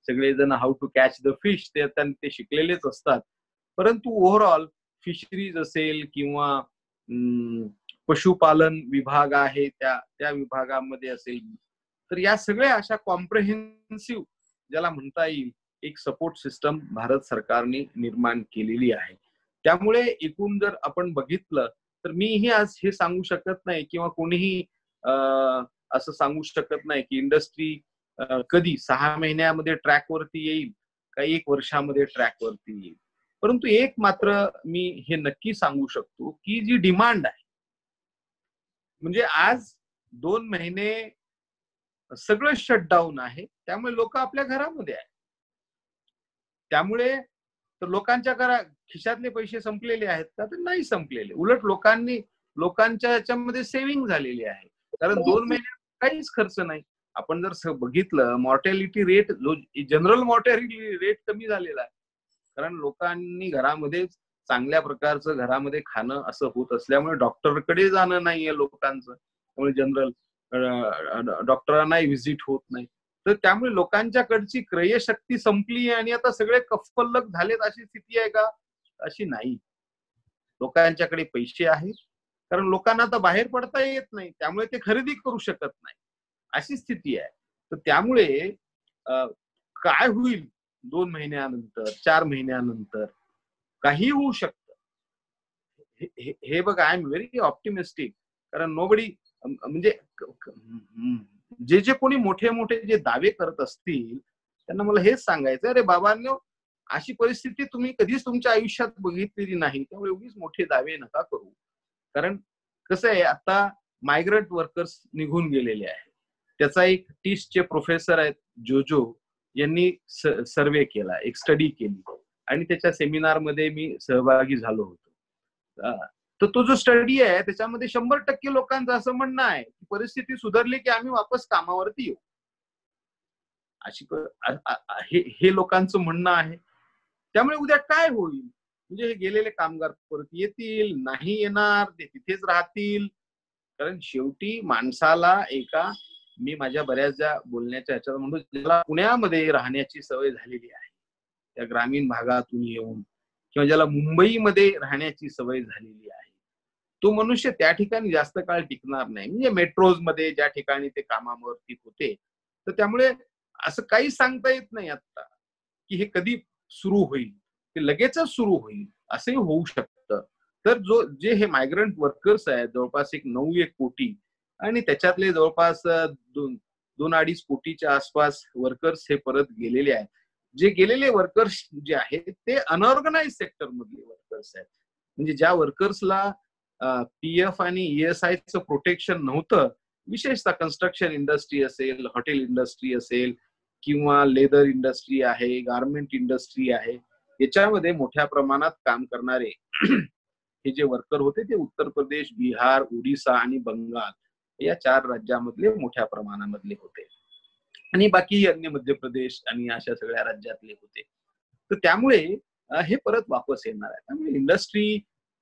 सगळेजण how to catch the fish ते शिकलेलेच असतात, परंतु ओव्हरऑल फिशरीज असेल किंवा पशुपालन विभाग आहे त्या विभागामध्ये असेल, तर या सगळ्या अशा कॉम्प्रेहेन्सिव्ह ज्याला म्हणता येईल एक सपोर्ट सिस्टम भारत सरकारने निर्माण केलेली आहे. त्यामुळे एकूण जर आपण बघितलं तर मीही आज हे सांगू शकत नाही किंवा कोणीही असं सांगू शकत नाही की इंडस्ट्री कधी 6 महिन्यामध्ये ट्रॅकवरती येईल का 1 वर्षामध्ये ट्रॅकवरती येईल. परंतु एक मात्र मी हे नक्की सांगू शकतो की जी डिमांड आहे, म्हणजे आज 2 महिने सगळं शटडाऊन आहे, त्यामुळे लोक आपल्या घरामध्ये आहे. त्यामुळे तर लोकांच्या खिशातले पैसे संपलेले आहेत का? तर नाही संपलेले. उलट लोकांच्या याच्यामध्ये सेव्हिंग झालेली आहे, कारण 2 महिन्यात काहीच खर्च नाही. आपण जर बघितलं मॉर्टॅलिटी रेट, जो जनरल मॉर्टॅलिटी रेट कमी झालेला आहे, कारण लोकांनी घरामध्ये चांगल्या प्रकारचं घरामध्ये खाणं असं होत असल्यामुळे डॉक्टरकडे जाणं नाहीये लोकांचं, त्यामुळे जनरल डॉक्टरांनाही व्हिजिट होत नाही. तर त्यामुळे लोकांच्याकडची क्रयशक्ती संपली आणि आता सगळे कफल्लक झालेत अशी स्थिती आहे का? अशी नाही. लोकांच्याकडे पैसे आहेत, कारण लोकांना आता बाहेर पडता येत नाही, त्यामुळे ते खरेदी करू शकत नाही, अशी स्थिती आहे. तर त्यामुळे काय होईल 2 महिन्यानंतर 4 महिन्यानंतर काही होऊ शकतं. हे बघा, आय एम व्हेरी ऑप्टिमिस्टिक, कारण नोबडी म्हणजे जे कोणी मोठे जे दावे करत असतील त्यांना मला हेच सांगायचं, अरे बाबांनो, अशी परिस्थिती तुम्ही कधीच तुमच्या आयुष्यात बघितलेली नाही, त्यामुळे एवढीच मोठे दावे नका करू. कारण कसं आहे, आता मायग्रंट वर्कर्स निघून गेलेले आहेत. त्याचा एक टीसचे प्रोफेसर आहेत जोजो यांनी सर्वे केला, एक स्टडी केली आणि त्याच्या सेमिनारमध्ये मी सहभागी झालो होतो. तर तो जो स्टडी आहे त्याच्यामध्ये 100% लोकांचं असं म्हणणं आहे की परिस्थिती सुधारली की आम्ही वापस कामावरती येऊ, अशी हे लोकांचं म्हणणं आहे. त्यामुळे उद्या काय होईल, म्हणजे हे गेलेले कामगार परत येतील, नाही येणार, ते तिथेच राहतील. कारण शेवटी माणसाला मी माझ्या बऱ्याचदा बोलण्याच्या ह्याच्यात म्हणतो, ज्याला पुण्यामध्ये राहण्याची सवय झालेली आहे, त्या ग्रामीण भागातून येऊन, किंवा ज्याला मुंबईमध्ये राहण्याची सवय झालेली आहे, तो मनुष्य त्या ठिकाणी जास्त काळ टिकणार नाही. म्हणजे मेट्रोज मध्ये ज्या ठिकाणी ते कामावरती होते, तर त्यामुळे असं काही सांगता येत नाही आता की हे कधी सुरू होईल, ते लगेचच सुरू होईल असंही होऊ शकतं. तर जे हे मायग्रंट वर्कर्स आहेत, जवळपास 9-1 कोटी, आणि त्याच्यातले जवळपास 2-2.5 कोटीच्या आसपास वर्कर्स हे परत गेलेले आहेत. जे गेलेले वर्कर्स जे आहेत ते अनऑर्गनाइज सेक्टर मधले वर्कर्स आहेत. म्हणजे ज्या वर्कर्सला PF आणि ESIचं प्रोटेक्शन नव्हतं, विशेषतः कन्स्ट्रक्शन इंडस्ट्री असेल, हॉटेल इंडस्ट्री असेल, किंवा लेदर इंडस्ट्री आहे, गारमेंट इंडस्ट्री आहे, याच्यामध्ये मोठ्या प्रमाणात काम करणारे हे जे वर्कर होते ते उत्तर प्रदेश, बिहार, ओडिसा आणि बंगाल या 4 राज्यामधले मोठ्या प्रमाणामधले होते, आणि बाकी अन्य मध्य प्रदेश आणि अशा सगळ्या राज्यातले होते. तर त्यामुळे हे परत वापस येणार आहे. त्यामुळे इंडस्ट्री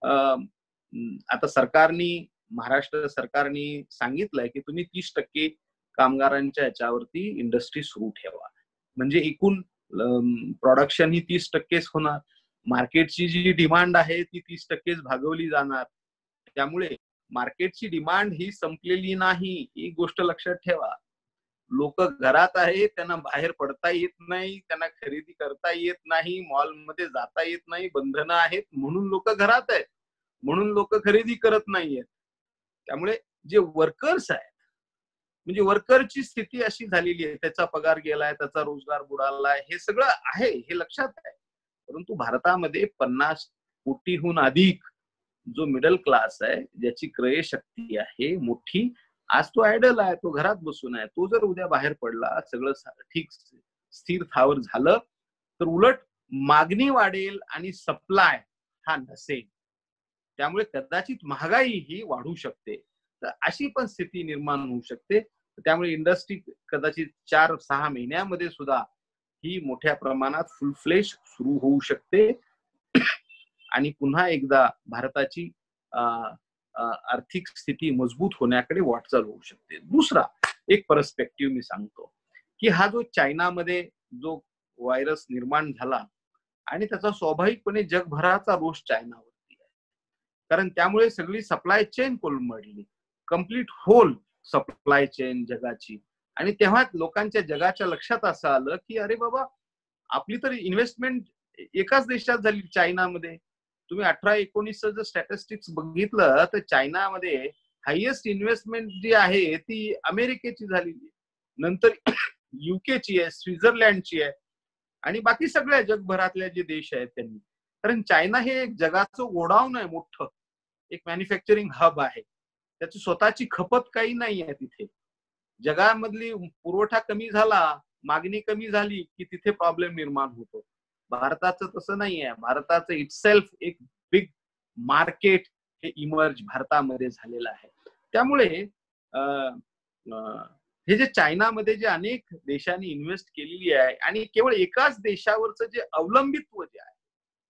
आता महाराष्ट्र सरकारने सांगितलंय की तुम्ही 30% कामगारांच्या याच्यावरती इंडस्ट्री सुरू ठेवा, म्हणजे एकूण प्रोडक्शन ही 30%च होणार. मार्केटची जी डिमांड आहे ती 30%च भागवली जाणार. त्यामुळे मार्केटची डिमांड ही संपलेली नाही, ही गोष्ट लक्षात ठेवा. लोक घरात आहेत, त्यांना बाहेर पडता येत नाही, त्यांना खरेदी करता येत नाही, मॉलमध्ये जाता येत नाही, बंधनं आहेत, म्हणून लोक घरात आहेत, म्हणून लोक खरेदी करत नाहीयेत. त्यामुळे जे वर्कर्स आहेत, म्हणजे वर्करची स्थिती अशी झालेली आहे, त्याचा पगार गेलाय, त्याचा रोजगार बुडालाय, हे सगळं आहे, हे लक्षात आहे. परंतु भारतामध्ये 50 कोटीहून अधिक जो मिडल क्लास आहे, ज्याची क्रयशक्ती आहे मोठी, आज तो आयडल आहे, तो घरात बसून आहे. तो जर उद्या बाहेर पडला, सगळं ठीक स्थिर थावर झालं, तर उलट मागणी वाढेल आणि सप्लाय हा नसेल. त्यामुळे कदाचित महागाई ही वाढू शकते. तर अशी पण स्थिती निर्माण होऊ शकते. त्यामुळे इंडस्ट्री कदाचित 4-6 महिन्यामध्ये सुद्धा ही मोठ्या प्रमाणात फुल फ्लेश सुरू होऊ शकते आणि पुन्हा एकदा भारताची आर्थिक स्थिती मजबूत होण्याकडे वाटचाल होऊ शकते. दुसरा एक पर्स्पेक्टिव्ह मी सांगतो की हा जो चायनामध्ये जो व्हायरस निर्माण झाला आणि त्याचा स्वाभाविकपणे जगभराचा रोष चायनावरती आहे. कारण त्यामुळे सगळी सप्लाय चेन कोलमडली, कम्प्लीट होल सप्लाय चेन जगाची. आणि तेव्हा लोकांच्या जगाच्या लक्षात असं आलं की अरे बाबा, आपली तर इन्व्हेस्टमेंट एकाच देशात झाली, चायनामध्ये. तुम्ही 18-19 जर स्टॅटिस्टिक्स बघितलं तर चायनामध्ये हायएस्ट इन्व्हेस्टमेंट जी आहे ती अमेरिकेची झालेली आहे, नंतर युकेची आहे, स्वित्झर्लंडची आहे आणि बाकी सगळ्या जगभरातल्या जे देश आहेत त्यांनी. कारण चायना हे एक जगाचं गोडाऊन आहे मोठं, एक मॅन्युफॅक्चरिंग हब आहे. त्याची स्वतःची खपत काही नाही आहे तिथे. जगामधली पुरवठा कमी झाला, मागणी कमी झाली की तिथे प्रॉब्लेम निर्माण होतो. भारताचं तसं नाही आहे. भारताचं इटसेल्फ एक बिग मार्केट हे इमर्ज भारतामध्ये झालेलं आहे. त्यामुळे हे जे चायनामध्ये जे अनेक देशांनी इन्व्हेस्ट केलेली आहे आणि केवळ एकाच देशावरचं जे अवलंबित्व जे आहे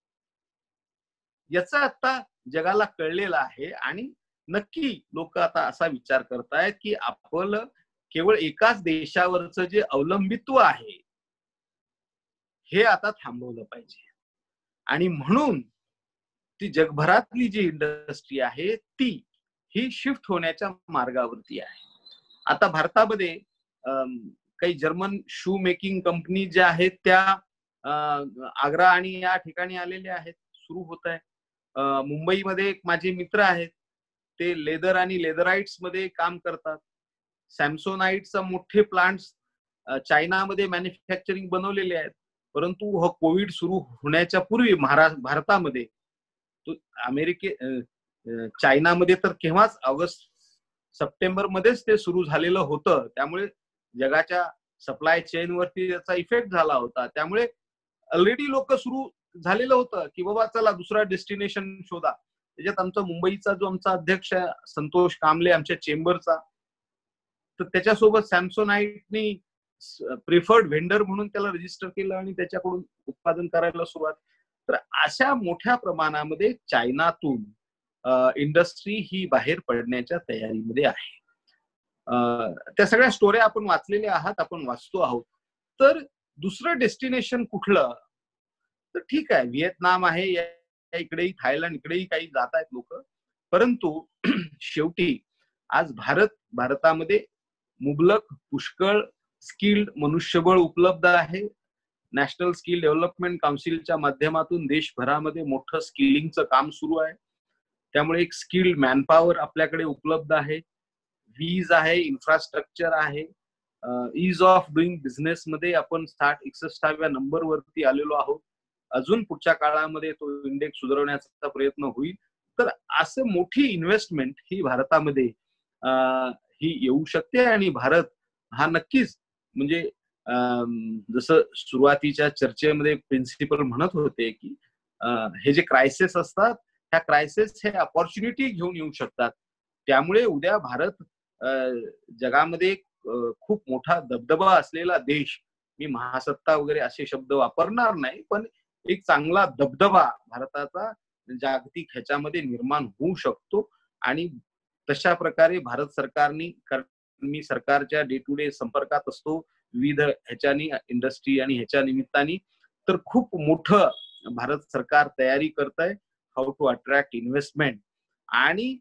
याचं आता जगाला कळलेलं आहे. आणि नक्की लोक आता असा विचार करतायत की आपलं केवळ एकाच देशावरचं जे अवलंबित्व आहे हे आता थांबवलं पाहिजे. आणि म्हणून ती जगभरातली जी इंडस्ट्री आहे ती ही शिफ्ट होण्याच्या मार्गावरती आहे. आता भारतामध्ये काही जर्मन शू मेकिंग कंपनी ज्या आहेत त्या आग्रा आणि या ठिकाणी आलेल्या आहेत, सुरू होत आहे. मुंबईमध्ये एक माझे मित्र आहेत, ते लेदर आणि लेदराइट्स मध्ये काम करतात. सॅमसोनाइटचा मोठे प्लांट्स चायनामध्ये मॅन्युफॅक्चरिंग बनवलेले आहेत. परंतु कोविड सुरू होण्याच्या पूर्वी भारतामध्ये चायनामध्ये तर केव्हाच ऑगस्ट सप्टेंबर मध्येच ते सुरू झालेलं होतं. त्यामुळे जगाच्या सप्लाय चेन वरती त्याचा इफेक्ट झाला होता. त्यामुळे ऑलरेडी लोक सुरू झालेलं होतं की बाबा चला दुसरा डेस्टिनेशन शोधा. त्याच्यात आमचा मुंबईचा जो आमचा अध्यक्ष संतोष कांबळे आमच्या चेंबरचा, तर त्याच्यासोबत सॅमसोनाइटनी प्रिफर्ड व्हेंडर म्हणून त्याला रजिस्टर केलं आणि त्याच्याकडून उत्पादन करायला सुरुवात. तर अशा मोठ्या प्रमाणामध्ये चायनातून इंडस्ट्री ही बाहेर पडण्याच्या तयारीमध्ये आहे. त्या सगळ्या स्टोऱ्या आपण वाचलेल्या आहात, आपण वाचतो आहोत. तर दुसरं डेस्टिनेशन कुठलं? तर ठीक आहे, व्हिएतनाम आहे, इकडेही थायलंड, इकडेही काही जात आहेत लोक. परंतु शेवटी आज भारतामध्ये मुबलक पुष्कळ स्किल्ड मनुष्यबळ उपलब्ध आहे. नॅशनल स्किल डेव्हलपमेंट काउन्सिलच्या माध्यमातून देशभरामध्ये मोठं स्किलिंगचं काम सुरू आहे. त्यामुळे एक स्किल्ड मॅनपॉवर आपल्याकडे उपलब्ध आहे, वीज आहे, इन्फ्रास्ट्रक्चर आहे. ईज ऑफ डुईंग बिझनेस मध्ये आपण 60-61व्या नंबरवरती आलेलो आहोत. अजून पुढच्या काळामध्ये तो इंडेक्स सुधारवण्याचा प्रयत्न होईल. तर असं मोठी इन्व्हेस्टमेंट ही भारतामध्ये ही येऊ शकते. आणि भारत हा नक्कीच म्हणजे जसं सुरुवातीच्या चर्चेमध्ये प्रिन्सिपल म्हणत होते की हे जे क्रायसिस असतात ह्या क्रायसिस हे अपॉर्च्युनिटी घेऊन येऊ शकतात. त्यामुळे उद्या भारत जगामध्ये खूप मोठा दबदबा असलेला देश, मी महासत्ता वगैरे असे शब्द वापरणार नाही, पण एक चांगला दबदबा भारताचा जागतिक ह्याच्यामध्ये निर्माण होऊ शकतो. आणि तशा प्रकारे भारत सरकारनी, मी सरकारच्या डे टू डे संपर्कात असतो विविध ह्याच्यानी, इंडस्ट्री आणि ह्याच्या निमित्ताने, तर खूप मोठं भारत सरकार तयारी करत आहे हाऊ टू अट्रॅक्ट इन्व्हेस्टमेंट. आणि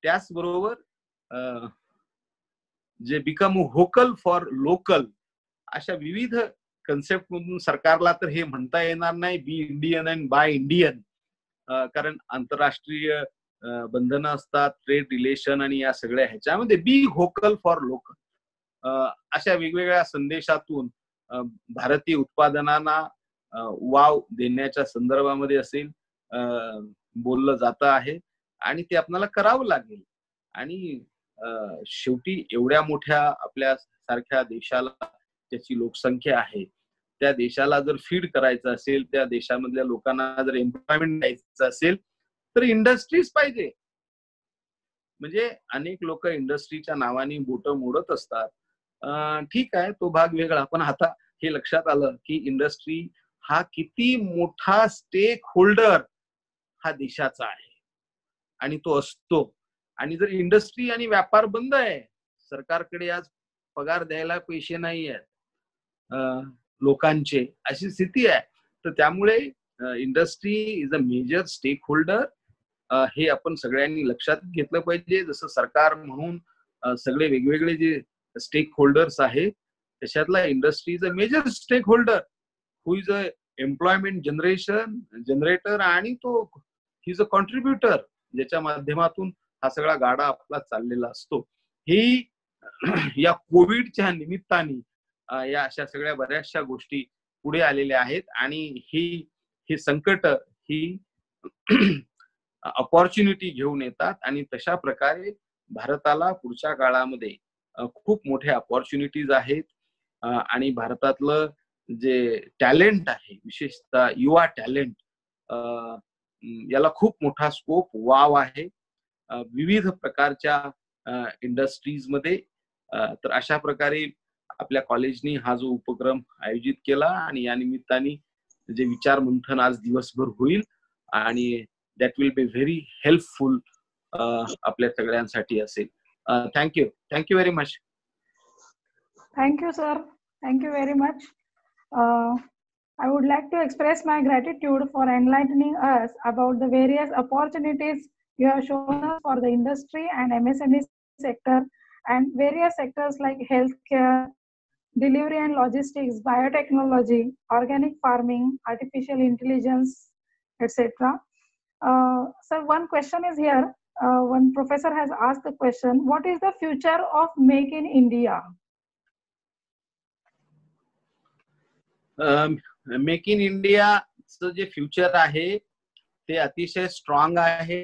त्याचबरोबर जे बिकम व्होकल फॉर लोकल अशा विविध कन्सेप्ट मधून सरकारला तर हे म्हणता येणार नाही be Indian and buy Indian, कारण आंतरराष्ट्रीय बंधनं असतात, ट्रेड रिलेशन आणि या सगळ्या ह्याच्यामध्ये बी व्होकल फॉर लोकल अशा वेगवेगळ्या संदेशातून भारतीय उत्पादनांना वाव देण्याच्या संदर्भामध्ये असेल बोललं जातं आहे. आणि ते आपल्याला करावं लागेल. आणि शेवटी एवढ्या मोठ्या आपल्या सारख्या देशाला ज्याची लोकसंख्या आहे त्या देशाला जर फीड करायचं असेल, त्या देशामधल्या लोकांना जर एम्प्लॉयमेंट द्यायचं असेल तर इंडस्ट्रीज पाहिजे. म्हणजे अनेक लोक इंडस्ट्रीच्या नावाने बोटं मोडत असतात. ठीक आहे, तो भाग वेगळा. पण आता हे लक्षात आलं की इंडस्ट्री हा किती मोठा स्टेक होल्डर हा देशाचा आहे आणि तो असतो. आणि जर इंडस्ट्री आणि व्यापार बंद आहे, सरकारकडे आज पगार द्यायला पैसे नाही आहेत, लोकांचे, अशी स्थिती आहे. तर त्यामुळे industry is a major stakeholder. हे आपण सगळ्यांनी लक्षात घेतलं पाहिजे. जसं सरकार म्हणून सगळे वेगवेगळे जे स्टेक होल्डर्स आहेत, त्याच्यातला industry is a major stakeholder who is a employment generator, आणि तो ही इज अ कॉन्ट्रीब्युटर, ज्याच्या माध्यमातून हा सगळा गाडा आपला चाललेला असतो. ही या कोविडच्या निमित्ताने या अशा सगळ्या बऱ्याचशा गोष्टी पुढे आलेल्या आहेत, आणि ही संकट ही अपॉर्च्युनिटी घेऊन येतात, आणि तशा प्रकारे भारताला पुढच्या काळामध्ये खूप मोठ्या अपॉर्च्युनिटीज आहेत. आणि भारतातलं जे टॅलेंट आहे, विशेषतः युवा टॅलेंट, याला खूप मोठा स्कोप, वाव आहे विविध प्रकारच्या इंडस्ट्रीज मध्ये. तर अशा प्रकारे आपल्या कॉलेजनी हा जो उपक्रम आयोजित केला, आणि या निमित्ताने जे विचार मंथन आज दिवसभर होईल, आणि that will be very helpful आपल्या सगळ्यांसाठी असेल. Thank you very much. Thank you, sir. Thank you very much. I would like to express my gratitude for enlightening us about the various opportunities you have shown us for the industry and MSME sector, and various sectors like healthcare, delivery and logistics, biotechnology, organic farming, artificial intelligence, etc. Sir, one question is here. One professor has asked the question, what is the future of Make in India? Make in इंडियाचं जे future आहे ते अतिशय strong आहे.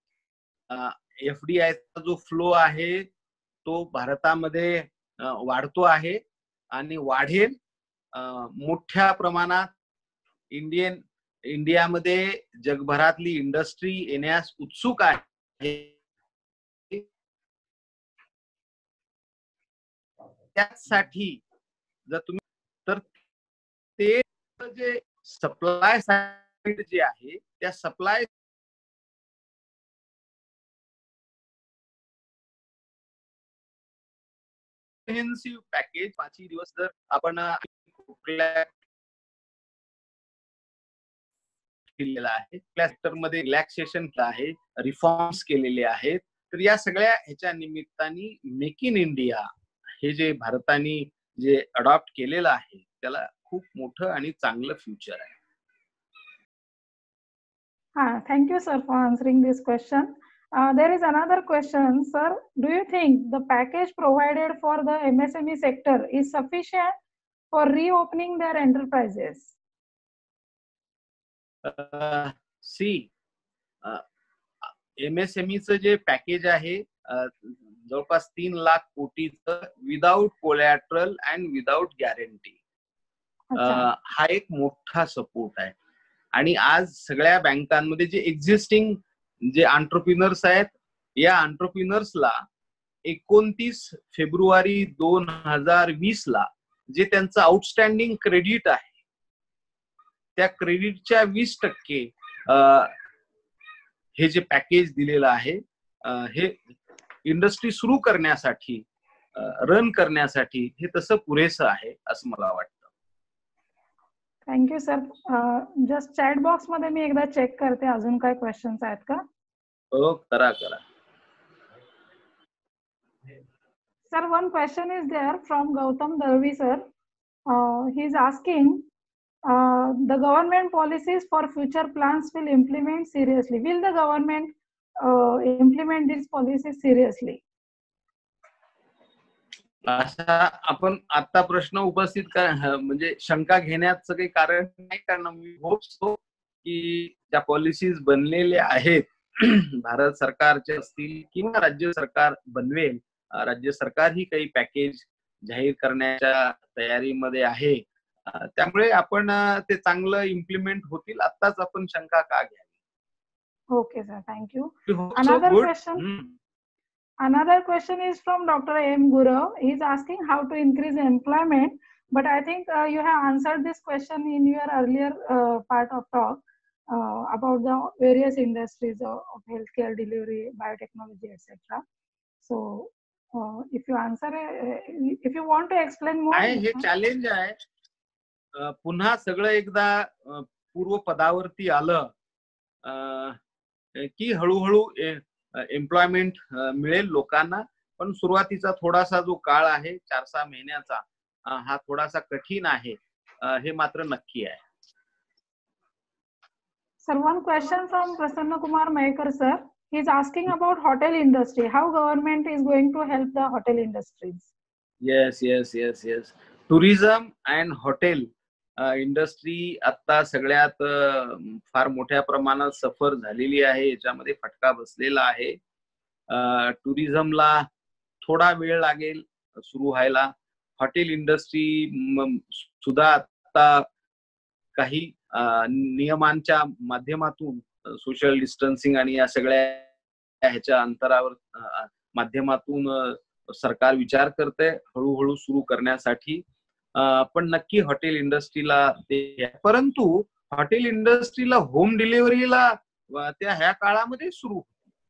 FDIचा जो flow आहे तो भारतामध्ये वाढतो आहे आणि वाढेल. मोठ्या प्रमाणात इंडियामध्ये जगभरातली इंडस्ट्री येण्यास उत्सुक आहे. त्यासाठी जर तुम्ही तर ते जे सप्लाय साइड जे आहे त्या सप्लाय पॅकेज 5 दिवस जर आपण केलेला आहे, सेक्टर मध्ये रिलॅक्सेशन आहे, रिफॉर्म्स केलेले आहेत. तर या सगळ्या ह्याच्या निमित्ताने मेक इन इंडिया हे जे भारताने जे अडॉप्ट केलेलं आहे त्याला खूप मोठं आणि चांगलं फ्युचर आहे. Thank you, sir, for answering this question. There is another question, sir. Do you think the package provided for the MSME sector is sufficient for reopening their enterprises? MSMEचं जे पॅकेज आहे जवळपास 3 लाख कोटीचं without collateral and without guarantee, हा एक मोठा support आहे. आणि आज सगळ्या बँकांमध्ये जे एक्झिस्टिंग जे एंटरप्रेन्योर्स आहेत या एंटरप्रेन्योर्सला 29 फेब्रुवारी 2020 ला जे त्यांचं आउटस्टँडिंग क्रेडिट आहे त्या क्रेडिटच्या 20% हे जे पॅकेज दिलेलं आहे हे इंडस्ट्री सुरू करण्यासाठी रन करण्यासाठी हे तसं पुरेसं आहे असं मला वाटतं. Thank you sir. Just chat box मध्ये मी एकदा चेक करते अजून काय क्वेश्चन्स आहेत का. हो करा. Sir, one question is there from Gautam Dalvi sir. He is asking, the government policies for future plans will implement seriously. Will the government implement these policies seriously? असा आपण आता प्रश्न उपस्थित म्हणजे शंका घेण्याचं काही कारण नाही, कारण मी होपसो की ज्या पॉलिसीज बनलेल्या आहेत भारत सरकारचे असतील किंवा राज्य सरकार बनवेल, राज्य सरकार ही काही पॅकेज जाहीर करण्याच्या तयारीमध्ये आहे. त्यामुळे आपण ते चांगलं इम्प्लिमेंट होतील, आताच आपण शंका का घ्यावी. Okay sir, thank you. Another question is from Dr. M. Guru. He is asking how to increase employment, but I think you have answered this question in your earlier part of talk about the various industries of healthcare, delivery, biotechnology, etc. So, if you answer, if you want to explain more. हे challenge आहे. पुन्हा सगळं एकदा पूर्वपदावरती आलं की हळूहळू employment मिळेल लोकांना. पण सुरुवातीचा थोडासा जो काळ आहे 4-6 महिन्याचा हा थोडासा कठीण आहे, हे मात्र नक्की आहे. Sir, one question from Prasanna Kumar Mahekar sir. He is asking about hotel industry. How government is going to help the hotel industries? Yes. Tourism and hotel industry आता सगळ्यात फार मोठ्या प्रमाणात सफर झालेली आहे. याच्यामध्ये फटका बसलेला आहे. टुरिझमला थोडा वेळ लागेल सुरू व्हायला. हॉटेल इंडस्ट्री सुद्धा आता काही नियमांच्या माध्यमातून सोशल डिस्टन्सिंग आणि या सगळ्या ह्याच्या अंतरावर माध्यमातून सरकार विचार करते हळूहळू सुरू करण्यासाठी. पण नक्की हॉटेल इंडस्ट्रीला ते, परंतु हॉटेल इंडस्ट्रीला होम डिलिव्हरीला त्या ह्या काळामध्ये सुरू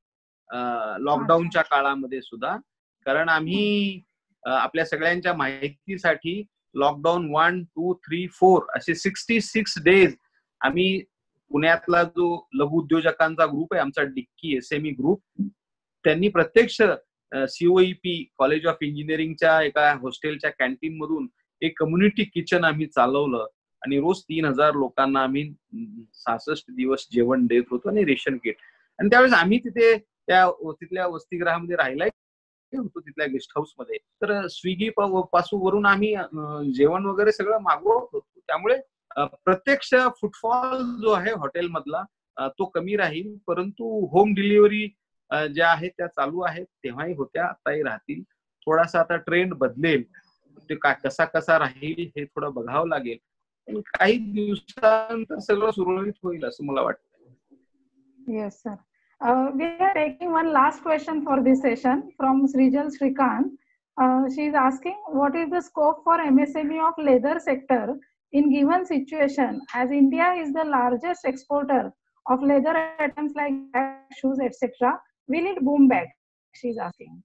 लॉकडाऊनच्या काळामध्ये सुद्धा, कारण आम्ही आपल्या सगळ्यांच्या माहितीसाठी लॉकडाऊन 1, 2, 3, 4 असे 66 डेज आम्ही पुण्यातला जो लघु उद्योजकांचा ग्रुप आहे आमचा डिक्की SME ग्रुप, त्यांनी प्रत्यक्ष COEP कॉलेज ऑफ इंजिनिअरिंगच्या एका हॉस्टेलच्या कॅन्टीन मधून एक कम्युनिटी किचन आम्ही चालवलं आणि रोज 3000 लोकांना आम्ही 66 दिवस जेवण देत होतो आणि रेशन किट. आणि त्यावेळेस आम्ही तिथल्या वसतिगृहामध्ये राहिलाय होतो, तिथल्या गेस्ट हाऊस मध्ये. तर स्विगी पासून वरून आम्ही जेवण वगैरे सगळं मागवत होतो. त्यामुळे प्रत्यक्ष फुटफॉल जो आहे हॉटेल मधला तो कमी राहील, परंतु होम डिलिव्हरी ज्या आहेत त्या चालू आहेत, तेव्हाही होत्या, आताही राहतील. थोडासा आता ट्रेंड बदलेल, ते कसा राहील हे थोडं बघावं लागेल. पण काही दिवसानंतर सगळं सुरळीत होईल असं मला वाटतं. Yes sir. We are taking one last question for this session from Srijal Shrikant. She is asking, what is the scope for MSME of leather sector in given situation, as India is the largest exporter of leather items like bags, shoes, etc. Will it boom back? She is asking.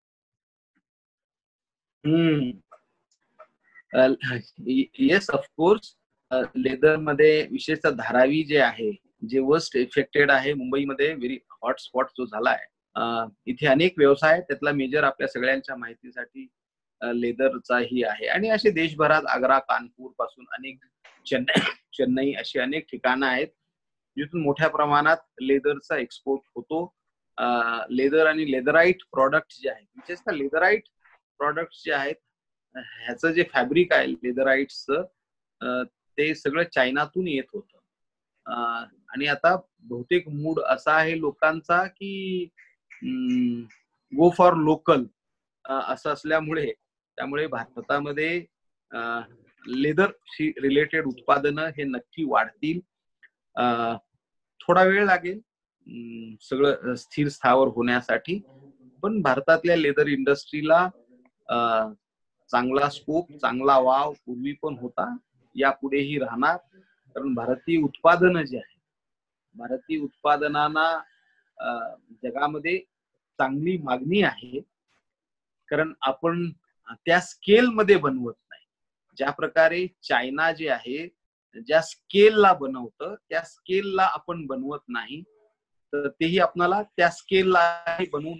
Yes of course. Leather मध्ये विशेषतः धारावी जे आहे, जे worst affected आहे मुंबईमध्ये, very hot spot जो झालाय, इथे अनेक व्यवसाय, त्यातला मेजर आपल्या सगळ्यांच्या माहितीसाठी लेदरचाही आहे. आणि असे देशभरात आग्रा, कानपूर पासून अनेक, चेन्नई अशी अनेक ठिकाणं आहेत जिथून मोठ्या प्रमाणात लेदरचा एक्सपोर्ट होतो. लेदर आणि लेदराईट प्रोडक्ट जे आहेत, विशेषतः लेदराईट प्रोडक्ट जे आहेत, ह्याचं जे फॅब्रिक आहे लेदराईट्सचं, ते सगळं चायनातून येत होतं. आणि आता बहुतेक मूड असा आहे लोकांचा की गो फॉर लोकल असं असल्यामुळे, त्यामुळे भारतामध्ये लेदरशी रिलेटेड उत्पादनं हे नक्की वाढतील. थोडा वेळ लागेल सगळं स्थिर स्थावर होण्यासाठी, पण भारतातल्या लेदर इंडस्ट्रीला चांगला स्कोप, चांगला वाव पूर्वी पण होता, यापुढेही राहणार. कारण भारतीय उत्पादनं जे आहेत, भारतीय उत्पादनांना जगामध्ये चांगली मागणी आहे, कारण आपण त्या स्केल मध्ये बनवत नाही. ज्या प्रकारे चायना जे आहे ज्या स्केलला बनवतं त्या स्केलला आपण बनवत नाही, तर तेही आपल्याला त्या स्केलला बनवून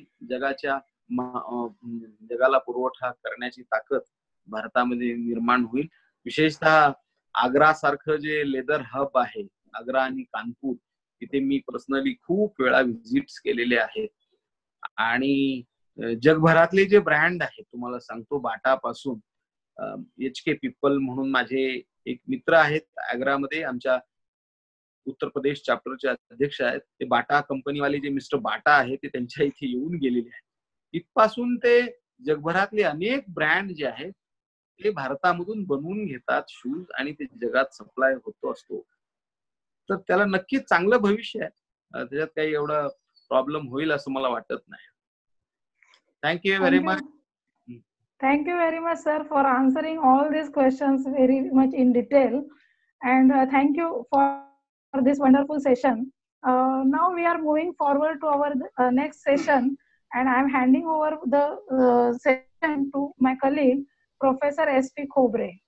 जगाला पुरवठा करण्याची ताकद भारतामध्ये निर्माण होईल. विशेषतः आग्रा सारखं जे लेदर हब आहे, आग्रा आणि कानपूर, तिथे मी पर्सनली खूप वेळा व्हिजिट्स केलेले आहेत. आणि जगभरातले जे ब्रँड आहेत, तुम्हाला सांगतो, बाटा पासून HK पीपल म्हणून माझे एक मित्र आहेत आग्रामध्ये, आमच्या उत्तर प्रदेश चॅप्टरचे अध्यक्ष आहेत. ते बाटा कंपनीवाले जे मिस्टर बाटा आहेत, ते त्यांच्या इथे येऊन गेलेले आहेत. इथपासून ते जगभरातले अनेक ब्रँड जे आहेत ते भारतामधून बनवून घेतात शूज, आणि ते जगात सप्लाय होतो असतो. तर त्याला नक्कीच चांगलं भविष्य आहे, त्याच्यात काही एवढा प्रॉब्लेम होईल असं मला वाटत नाही. Thank you very much. Thank you very much, sir, for answering all these questions very much in detail. And thank you for this wonderful session. Now we are moving forward to our next session, and I am handing over the session to my colleague, Professor SP Khobre.